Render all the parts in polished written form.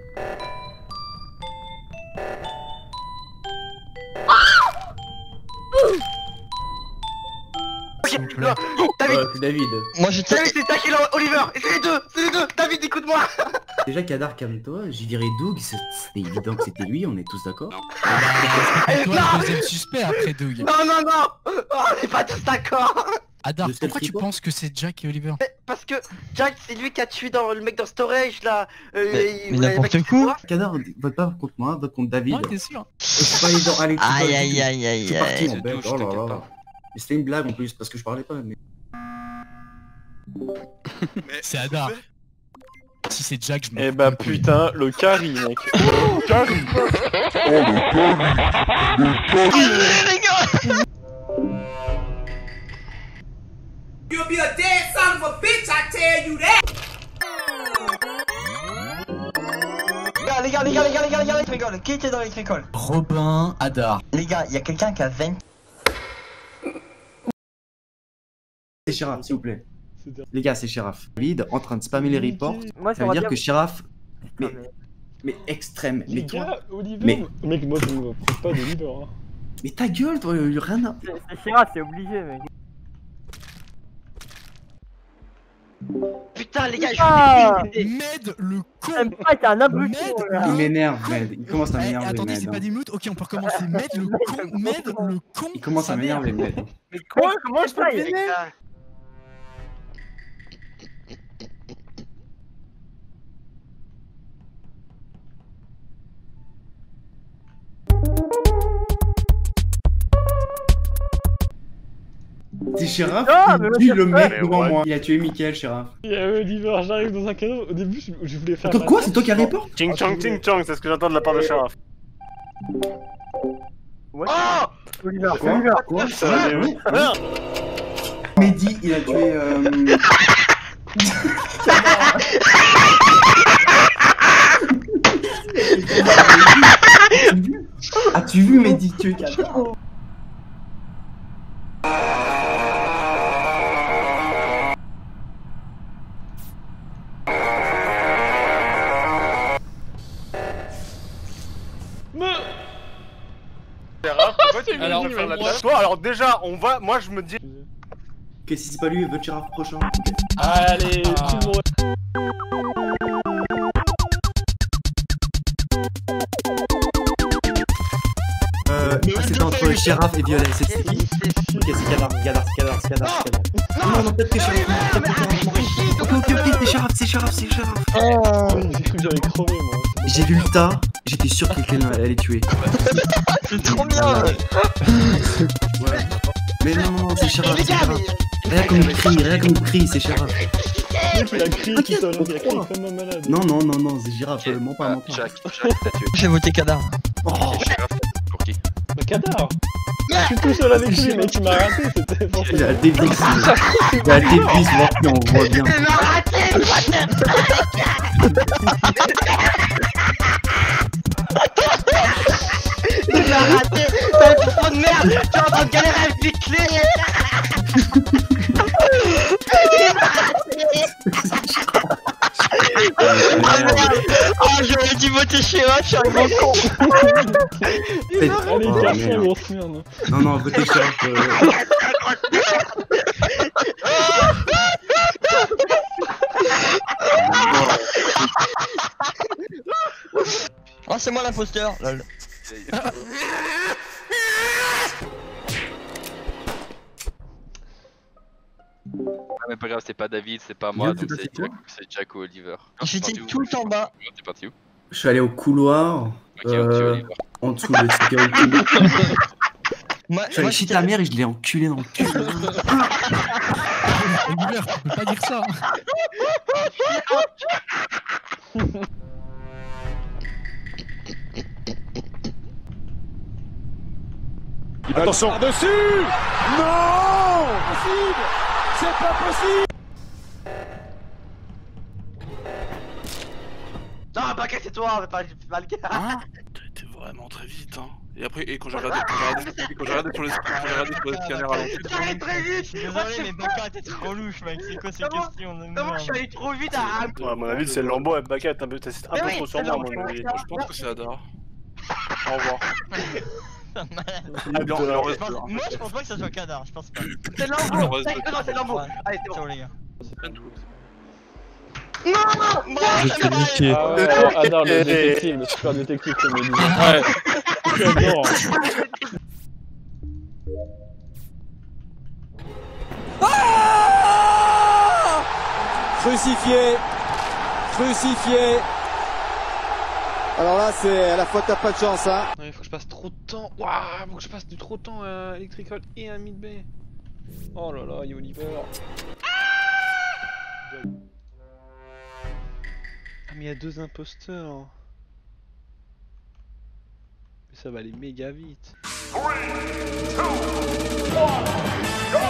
David. David. Moi j'étais. David, c'est Jack et Oliver. C'est les deux. David, écoute-moi. Déjà, Kadar, calme-toi. J'y dirais Doug. C'était évident que c'était lui, on est tous d'accord. C'est toi le deuxième suspect après Doug. Non. Oh, on est pas tous d'accord. Adar, Je sais pourquoi le tu tripod. penses que c'est Jack et Oliver? Parce que Jack, c'est lui qui a tué le mec dans Storage là. Mais n'importe quoi. Kadar, vote pas contre moi, vote contre David. Ouais, t'es sûr? Je suis pas allé dans Alex. Aïe aïe aïe aïe Je suis parti aïe. en bête. Oh là là. Mais c'était une blague en plus, parce que je parlais pas. Mais... C'est Adar. Si c'est Jack, je me. Eh bah putain, le carry mec. Le carry. Les gars. You'll be a dead son of a bitch, I tell you that! Les gars, les tricoles. Qui était dans les tricoles? Robin, Adar. Les gars, il y a quelqu'un qui a 20. C'est Sheriff, s'il vous plaît. Les gars, c'est Sheriff. David en train de spammer les reports. Moi, Ça veut dire que Sheriff. Mais extrême. Mais Les toi. gars, Oliver. Mais- Mec, moi je me prends pas d'Oliver. Hein. Mais ta gueule, toi, rien à. C'est Sheriff, c'est obligé, mec. Putain, les gars, Ah. je suis Med le con. J'aime pas, t'es un abruti, Med là. Il m'énerve, Med. Il commence à Eh, m'énerver. attendez, Med, c'est hein. pas 10 minutes. Ok, on peut recommencer. Med le con. Med le con. Il commence à sa mère. m'énerver, Med. Mais comment je fais? les gars. C'est Sheriff Ah, qui mais tue moi, le je- mec Ouais, devant ouais. moi. Il a tué Michael, Sheriff. Il y a Oliver, j'arrive dans un canot. Au début, je voulais faire. Attends, quoi? C'est toi qui as report? Ching chong, c'est ce que j'entends de la part de Sheriff. Ouais. Oh Oliver, Quoi? Oliver. Quoi? Ça va, mais oui. Hein? Mehdi, il a tué. As-tu vu Mehdi tuer Kadar? Sheriff, pourquoi tu Alors, veux faire la moi- tâche? Toi, alors déjà, on va. Moi, je me dis. Que si c'est pas lui, vote Sheriff prochain. Allez, Ah. tout le monde. C'est entre Sheriff et Violet, c'est qui? Ok, c'est Kadar. Non, non, peut-être que Sheriff. Ok, c'est Sheriff. Oh, j'ai cru que j'allais crever, moi. J'ai vu le tas, j'étais sûr que quelqu'un allait tuer. C'est trop bien. Ouais. Mais non, c'est Sheriff, c'est Sheriff. Rien comme il crie, c'est Sheriff. Le mec, il a crié tout à l'heure, il a crié pourquoi comme un malade. Non, c'est Girafe, mens pas. Jack t'a tué. J'ai voté Kadar. Oh, Pour qui? Mais Kadar. Je suis tout seul avec lui, mec, il m'a raté, c'était forcément. il a des vis, on voit bien. Il m'a raté. Il m'a raté. T'as un trop de merde. Tu es en train de galérer avec les clés. Oh, j'aurais dû voter Sheriff, je suis un gros con. Allez, Oh, garçon, merde. grosse merde. Non, votez Sheriff. Oh, c'est moi l'imposteur. Lol. Ah, mais pas grave, c'est pas David, c'est pas moi, Guillaume, donc t'es parti c'est Jack ou Oliver. J'étais tout en bas. T'es parti où? Je suis allé au couloir, Ok, on tue Oliver. en dessous de sécurité. Moi, Je suis allé chez ta mère et je l'ai enculé dans le cul. Oliver, tu peux pas dire ça. Attention! Dessus! Non! Possible! C'est pas possible! Non, Baguette, c'est toi, mais pas le gars. T'es vraiment très vite, hein. Et après, et quand j'ai regardé sur le scanner à l'entrée, Ça allait très vite. Je suis désolé, mais Baka, t'es trop louche, mec. C'est quoi ces questions de Comment je suis allé trop vite à... Ouais, à mon avis, c'est Lambo et Baka, t'es un peu trop sur moi, à mon avis. je pense que c'est Hadar. Au revoir. Moi, je pense pas que ça soit Kadar, je pense pas. C'est Lambo. C'est Lambo. Allez, c'est bon. Ciao, les gars. Non. Je te niquer. Ah ouais, Hadar, le détective, le super détective, comme il dit. Ouais. J'adore. Crucifié. Alors là, c'est à la fois t'as pas de chance, hein. Non, il faut que je passe trop de temps. Waouh, faut que je passe du trop de temps à Electrical et à Mid Bay. Oh là là, Oliver. Ah, mais il y a 2 imposteurs. Mais ça va aller méga vite. 3, 2, 1, go!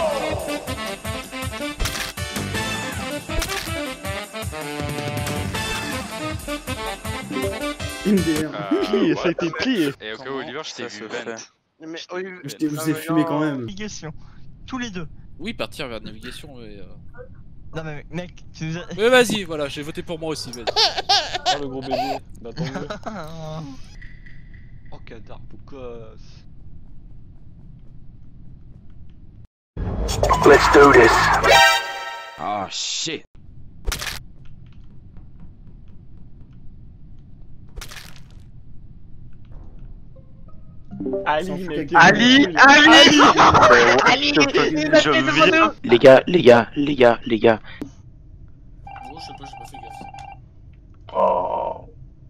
Plié, ça a été plié. Et au cas où Oliver, je t'ai vu vent. Mais Je vous ai fumé quand même. Navigation. Tous les deux. Oui, partir vers navigation, mais... Non mais mec, tu nous as... Mais vas-y, voilà, j'ai voté pour moi aussi, vas-y. Oh, le gros bébé. Bah, tant mieux. Oh, Kadar, Boucos. Let's do this. Oh shit. Ali, mec. Ali. Les gars. Bon, je sais pas, j'ai pas fait gaffe. Oh.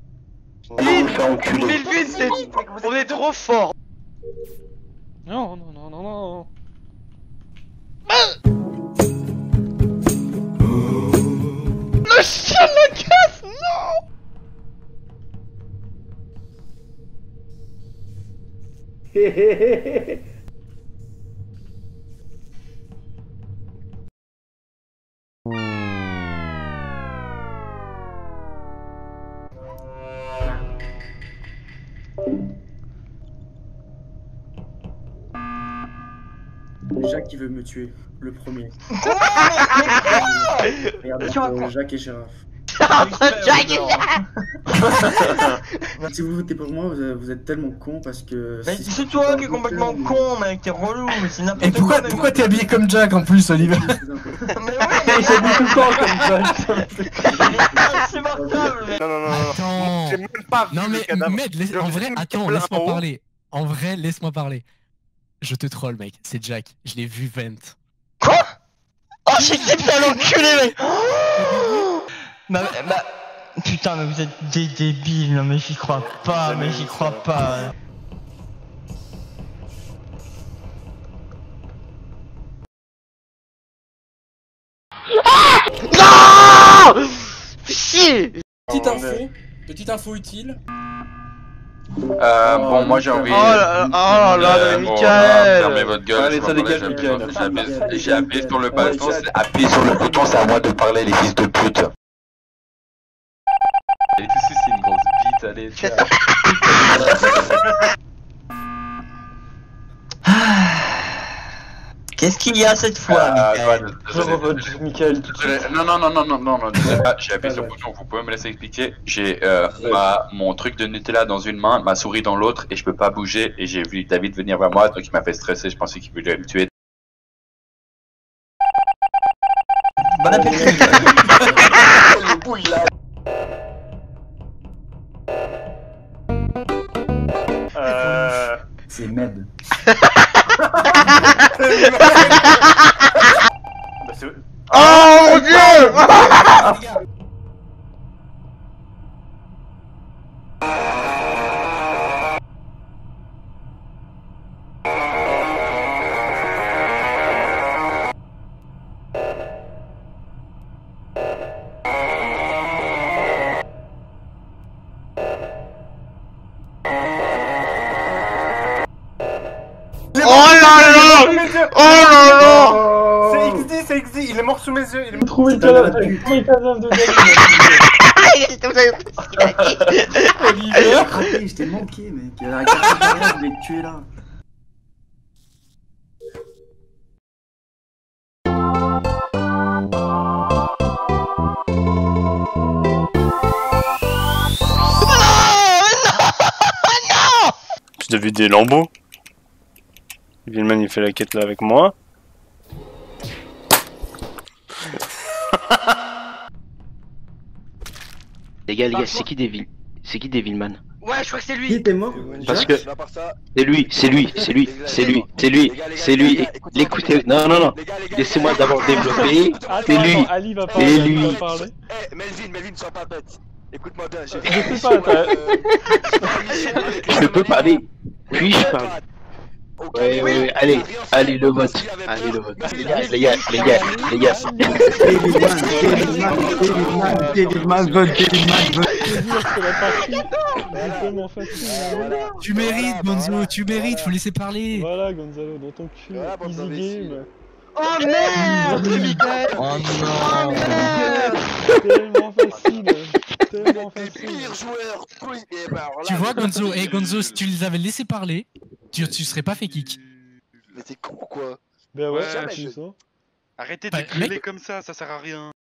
Melvin, on est trop fort. Non. Le chien me casse, non. Jacques qui veut me tuer, le premier. Tu vois Regarde, quoi Jacques et Gérard. Si vous votez pour moi, vous êtes tellement con parce que. Mais c'est toi qui es complètement con, mec, t'es relou, c'est n'importe Et quoi. pourquoi t'es habillé comme Jack en plus, Oliver? Mais ouais, il s'habille tout le temps comme ça. C'est insupportable, mec. Attends. J'ai même pas vu Non le mais cadavre. Med, en vrai, attends, plein laisse-moi en haut. parler. En vrai, laisse-moi parler. Je te troll, mec, c'est Jack. Je l'ai vu vent. Quoi? Oh, j'ai dit que t'as l'enculé, mec. Bah, putain, mais vous êtes des débiles, non mais j'y crois pas, mais j'y crois pas. Non. Chier. Petite info utile. Bon, moi j'ai envie. Oh là là, Michael. Fermez votre gueule. Allez, ça dégage, Michael. J'ai appuyé sur le bouton, appuyé sur le bouton, c'est à moi de parler, les fils de pute. Et tout ça, c'est une grosse bite, allez, tiens. Qu'est-ce qu'il y a cette fois, Michael? Je revote Michael tout de suite. Non, j'ai appuyé sur le bouton, vous pouvez me laisser expliquer. J'ai mon truc de Nutella dans une main, ma souris dans l'autre, et je peux pas bouger, et j'ai vu David venir vers moi, donc il m'a fait stresser, je pensais qu'il voulait me tuer. Bon appétit. C'est Med. Oh mon dieu. C'est XD, il est mort sous mes yeux. Trouvé le cadavre de David. Vous avez pas ce qu'il a dit. Oliver, je t'ai manqué, mec. La carte de je voulais te tuer là. J'ai vu des lambeaux. Villeman il fait la quête là avec moi. Les gars, c'est qui Devil? C'est qui Devilman? Ouais, je crois que c'est lui. Qui était mort? Parce que c'est lui. L'écoutez, non. Laissez-moi d'abord développer. C'est lui. Ali va C'est lui. Melvin, sois pas bête. Écoute-moi bien, Je sais pas, Je peux parler. Puis-je parler? Ouais, allez, le vote. Les gars. Devilman vote. Tu mérites, Gonzo, tu mérites, faut laisser parler. Voilà, Gonzalo, dans ton cul. Easy game. Oh merde, Miguel. Oh non. Tellement facile. Pire joueur. Tu vois, Gonzo, si tu les avais laissé parler, tu serais pas fait kick. Mais t'es con quoi? Ben ouais, Ouais, c'est ça. Arrêtez Bah, de gueuler mec. comme ça sert à rien.